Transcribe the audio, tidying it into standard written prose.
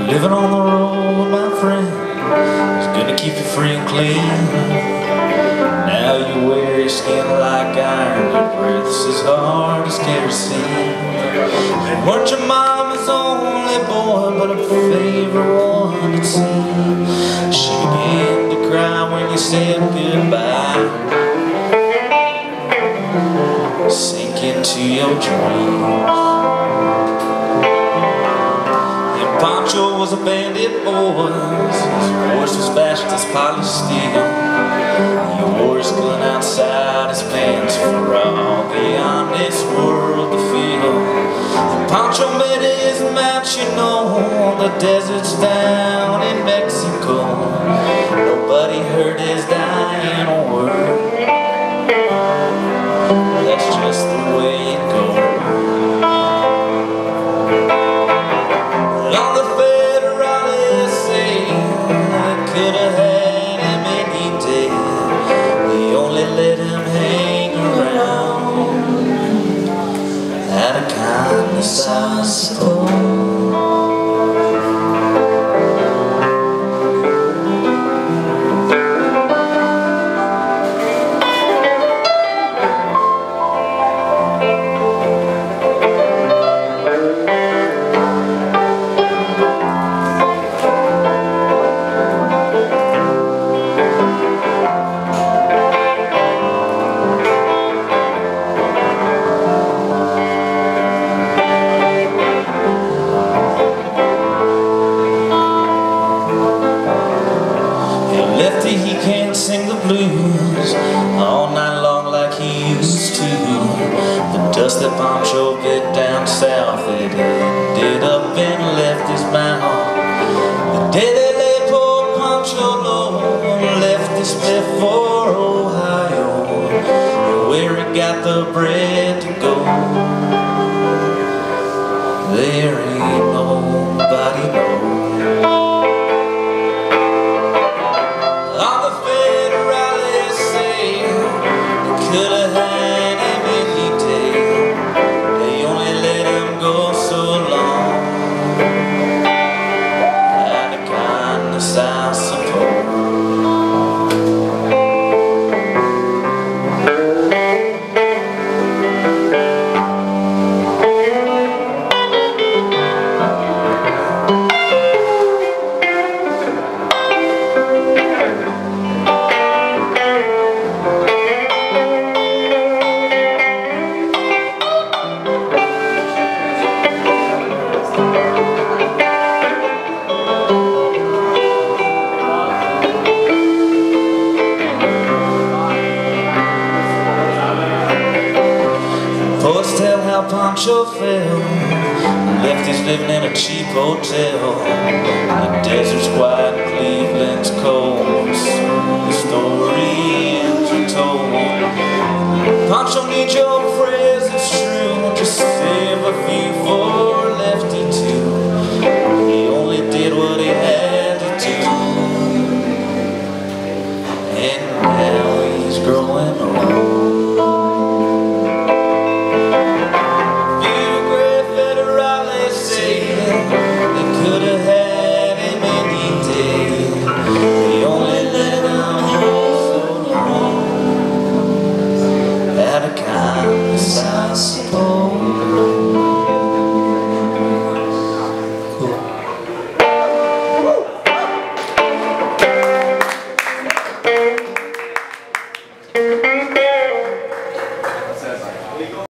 Living on the road, my friend, is gonna keep you free and clean. Now you wear your skin like iron, your breath's as hard as kerosene. You weren't your mama's only boy, but her favorite one to see. She began to cry when you said goodbye. Sink into your dreams. Pancho was a bandit, boys. His horse was fast as polished steel. He wore his gun outside his pants for all the honest world to feel. Pancho met his match, you know, on the deserts down in Mexico. Nobody heard his dying word. That's just the way it goes. I suppose. Lefty, he can't sing the blues all night long like he used to. The dust that Pancho bit down south, it ended up in Lefty's mouth. The day they laid poor Pancho low, Lefty split for Ohio, where he got the bread to go. There ain't nobody knows. Could've had him any day. They only let him go so long. Out of kindness, I suppose. Poets tell how Pancho fell. Lefty's living in a cheap hotel. The desert's quiet, Cleveland's cold. The story ends are told. Pancho needs your